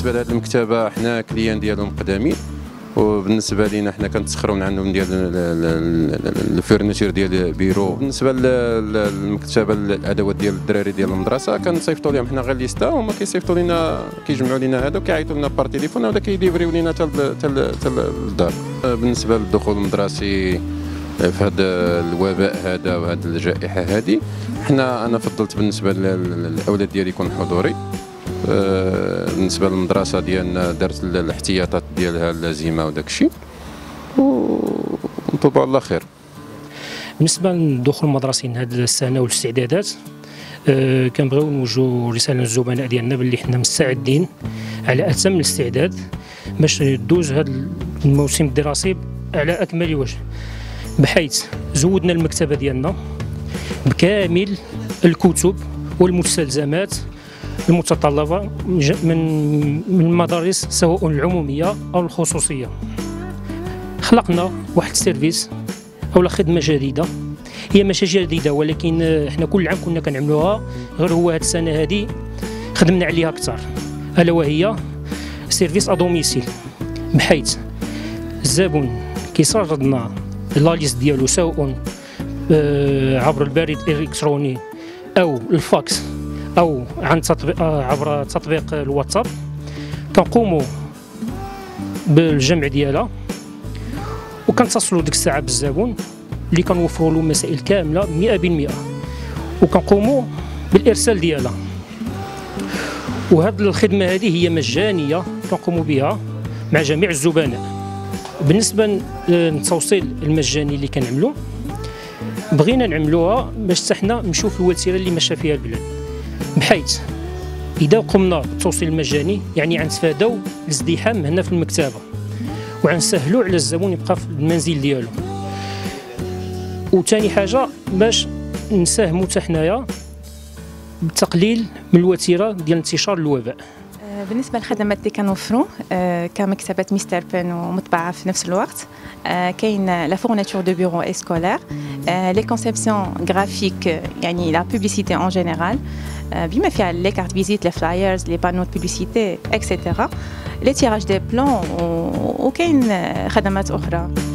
بالنسبه لهذه المكتبه حنا كليان ديالهم قدامين، وبالنسبه لينا حنا كنتسخروا من عندهم ديال الفورنيتير ديال بيرو. بالنسبه للمكتبه الادوات ديال الدراري ديال المدرسه كنصيفطوا لهم حنا غير ليستا، هما كيصيفطوا لنا كيجمعوا لنا هذا وكيعيطوا لنا بار تليفون ولا كيديفريو لنا حتى للدار. بالنسبه للدخول المدرسي في هذا الوباء هذا وهذه الجائحه هذه، انا فضلت بالنسبه للاولاد ديالي يكون حضوري. بالنسبه للمدرسه ديالنا درت الاحتياطات ديالها اللازمه وداك الشيء، ونطلبوا على خير. بالنسبه للدخول المدرسي هذه السنه والاستعدادات، كنبغيو نوجهوا رساله للزملاء ديالنا باللي حنا مستعدين على اتم الاستعداد باش ندوز هذا الموسم الدراسي على اكمل وجه، بحيث زودنا المكتبه ديالنا بكامل الكتب والمستلزمات المتطلبه من المدارس سواء العموميه او الخصوصيه. خلقنا واحد السيرفيس او خدمه جديده، هي ماشي جديده ولكن احنا كل عام كنا كنعملوها، غير هو هذه السنه هذه خدمنا عليها اكثر، الا وهي سيرفيس ادوميسيل، بحيث الزبون كيسرد لنا لاليست ديالو سواء عبر البريد الالكتروني او الفاكس او عن عبر تطبيق الواتساب، كنقوموا بالجمع ديالها وكنتصلوا ديك الساعه بالزبون اللي كنوفروا له مسائل كامله 100%، وكنقوموا بالارسال ديالها. وهذه الخدمه هذه هي مجانيه كنقوموا بها مع جميع الزبناء. بالنسبه للتوصيل المجاني اللي كنعملوا، بغينا نعملوها باش حنا نشوف الوتيره اللي ماشى فيها البلاد، بحيث اذا قمنا بالتوصيل المجاني يعني غنتفاداو الازدحام هنا في المكتبه، وغنسهلوا على الزبون يبقى في المنزل ديالو. وثاني حاجه باش نساهموا حتى حنايا بالتقليل من الوتيره ديال انتشار الوباء. بالنسبه للخدمات اللي كنوفروا كمكتبه مستر بن ومطبعه في نفس الوقت، كاين لا فورنيتور دو بيرو اي سكولير، لي كونسيبسيون غرافيك يعني لا بوبليسيتي ان جينيرال بما فيها لي كارت فيزيت، لي فلايرز، لي بانو دو بوبليسيتي اكسيتيرا، لي تيراج دي بلان، وكاين خدمات اخرى.